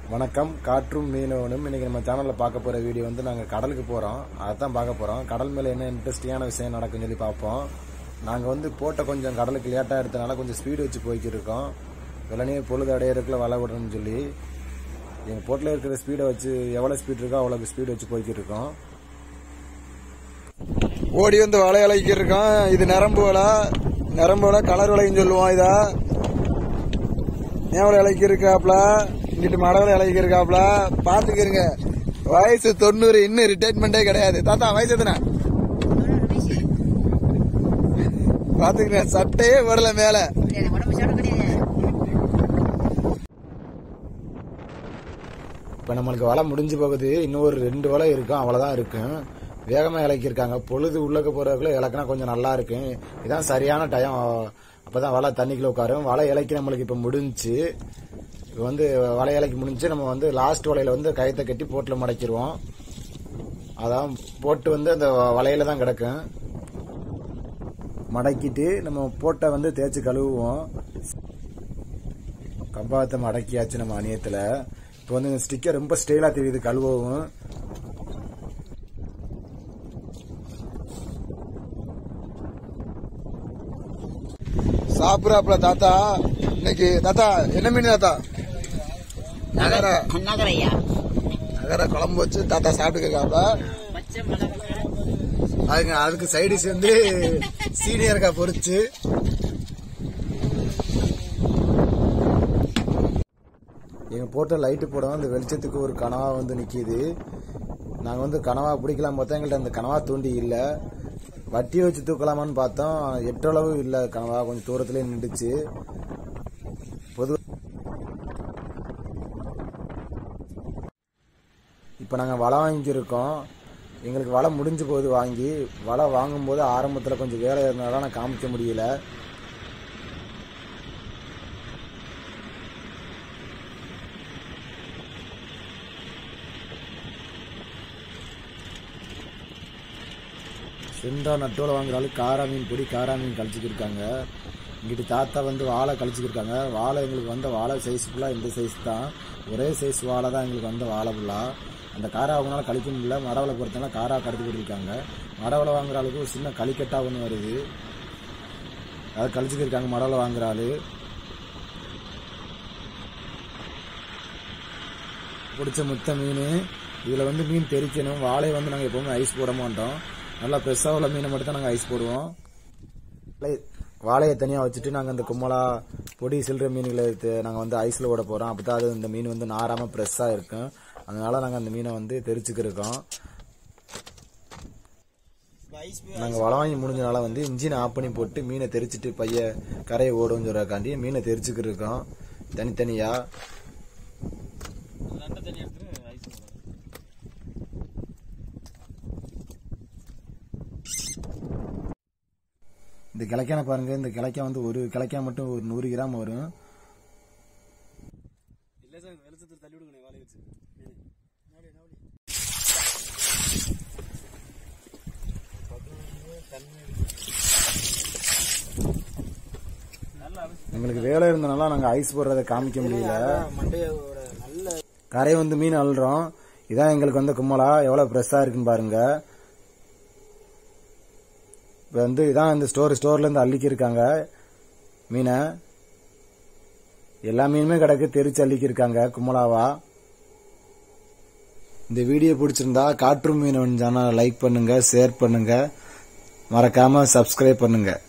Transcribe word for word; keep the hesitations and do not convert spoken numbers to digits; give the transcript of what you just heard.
வணக்கம். காற்றும் மீனவனும். இன்னைக்கு நம்ம சேனல்ல பார்க்க போற வீடியோ வந்து நாங்க கடலுக்கு போறோம். அதான் பார்க்க போறோம். கடல் மேல என்ன இன்ட்ரெஸ்டிங்கான விஷயம் நடக்குன்னு சொல்லி பார்ப்போம். நாங்க வந்து போட்ட கொஞ்சம் கடலுக்கு லேட்டா எடுத்தனால கொஞ்சம் ஸ்பீடு வச்சு போய்கிட்டு இருக்கோம். வெள்ளனே பொழுது அடையிறதுக்குள்ள வலை விடணும்னு சொல்லி எங்க போட்டில் இருக்கிற ஸ்பீடை வச்சு எவ்வளவு ஸ்பீட் இருக்கோ அவ்வளவு ஸ்பீடு வச்சு போய்கிட்டு இருக்கோம். ஓடி வந்து வலை இலக்கிட்டு இருக்கோம். இது நரம்பு வலை. நரம்பு வலை கலர் வலைன்னு சொல்லுவோம். இதா நேவலை இலக்கி இருக்காப்ல, இங்கிட்டு மடவலை இலக்கி இருக்காப்ல. பாத்துக்கிறங்க. வயசு தொண்ணூறு, இன்னும் ரிட்டைர்மெண்டே கிடையாது. தாத்தா வயசு எத்தனை? பாத்துக்கிறேன், சட்டையே வரல மேல. இப்ப நம்மளுக்கு வலை முடிஞ்சு போகுது. இன்னும் ஒரு ரெண்டு வலை இருக்கும், அவ்வளவுதான் இருக்கும். வேகமா இலக்கிருக்காங்க. பொழுது உள்ளக்க போறதுக்குள்ள இலக்கினா கொஞ்சம் நல்லா இருக்கு. இதான் சரியான டைம். அப்பதான் வலை தண்ணிக்குள்ள உட்காரும். வலை இலக்கி நம்மளுக்கு இப்ப முடிஞ்சு. இப்ப வந்து வலை இலக்கி முடிஞ்சு நம்ம வந்து லாஸ்ட் வலையில வந்து கயத்தை கட்டி போட்டுல மடக்கிடுவோம். அதான் போட்டு வந்து அந்த வலையில தான் கிடக்கும். மடக்கிட்டு நம்ம போட்டை வந்து தேய்ச்சி கழுவுவோம். கம்பாவத்தை மடக்கியாச்சு நம்ம அணியத்துல. இப்ப வந்து ஸ்டிக்கர் ரொம்ப ஸ்டைலா தெரியுது கழுவவும். சாப்பிடாப்ல தாத்தா. இன்னைக்கு தாத்தா என்ன மீன் தாத்தா? நகர நகரையா நகர குழம்பு வச்சு தாத்தா சாப்பிட்டுக்காப்ல. அதுங்க அதுக்கு சைடிஸ் வந்து சீனியருக்கா பொரிச்சு. எங்க போட்ட லைட்டு போடவும் அந்த வெளிச்சத்துக்கு ஒரு கனவா வந்து நிக்கிது. நாங்க வந்து கனவா பிடிக்கலாம் பார்த்தா எங்கள்கிட்ட அந்த கனவா தூண்டி இல்ல. வட்டியை வச்சு தூக்கலாமான்னு பார்த்தோம். எட்டளவு இல்ல கனவா, கொஞ்சம் தூரத்திலே நின்றுச்சு. பொது இப்ப நாங்க வலை வாங்கியிருக்கோம். எங்களுக்கு வலை முடிஞ்சு போகுது வாங்கி. வலை வாங்கும் போது ஆரம்பத்துல கொஞ்சம் வேலை இருந்தாலும் நான் காமிக்க முடியல. சென்றா நட்டோல வாங்குறாலும் காரா மீன் பொடி, காரா மீன் கழிச்சுக்கு இருக்காங்க. இங்கிட்டு தாத்தா வந்து வாழை கழிச்சுக்கு இருக்காங்க. வாழை எங்களுக்கு வந்த வாழை சைஸ் ஃபுல்லா இந்த சைஸ் தான். ஒரே சைஸ் வாழை தான் எங்களுக்கு வந்த வாழை ஃபுல்லா. அந்த காரா அவங்களால கழிக்க முடியல. மடவலை பொறுத்தனால காரா கடத்தி போட்டுருக்காங்க. மடவலை வாங்குற ஆளுக்கு ஒரு சின்ன களிக்கட்டா ஒன்று வருது, அதை கழிச்சுக்கு இருக்காங்க மடவலை வாங்குற ஆளு. பிடிச்ச முத்த மீன். இதுல வந்து மீன் தெரிக்கணும். வாழை வந்து நாங்கள் எப்பவுமே ஐஸ் போட மாட்டோம். நல்லா பெருசா உள்ள மீனை மட்டும் தான் நாங்கள் ஐஸ் போடுவோம். வாழையை தனியாக வச்சுட்டு நாங்கள் இந்த கும்மலா பொடி சில்லற மீன்களை நாங்கள் வந்து ஐஸில் ஓட போகிறோம். அப்போ தான் அது இந்த மீன் வந்து நாராமல் ஃப்ரெஷ்ஷாக இருக்கும். அதனால நாங்கள் அந்த மீனை வந்து தெரிச்சுக்கிருக்கோம். நாங்கள் வலை வாங்கி முடிஞ்சனால வந்து இன்ஜினை ஆஃப் பண்ணி போட்டு மீனை தெரிச்சிட்டு பைய கரையை ஓடும்னு சொல்றக்காண்டி மீனை தெரிச்சுக்கிருக்கோம் தனித்தனியா. இந்த கிளைக்கான பாருங்க. இந்த கிளைக்கா வந்து ஒரு கிளைக்கா மட்டும் ஒரு நூறு கிராம் வரும். எங்களுக்கு வேலை இருந்தனால நாங்க ஐஸ் போடுறத காமிக்க முடியல. கரை வந்து மீன் அள்ளுறோம். இதான் எங்களுக்கு வந்து கும்மலா எவ்வளவு ஃப்ரெஷ்ஷா இருக்குன்னு பாருங்க. இப்ப வந்து இதான் இந்த ஸ்டோர் ஸ்டோர்ல இருந்து அள்ளிக்கி இருக்காங்க மீனை. எல்லா மீனுமே கிடக்கு, தெரிச்சு அள்ளிக்கி இருக்காங்க கும்மலாவா. இந்த வீடியோ பிடிச்சிருந்தா காற்றும் மீனவன் சேனலை லைக் பண்ணுங்க, ஷேர் பண்ணுங்க, மறக்காம சப்ஸ்கிரைப் பண்ணுங்க.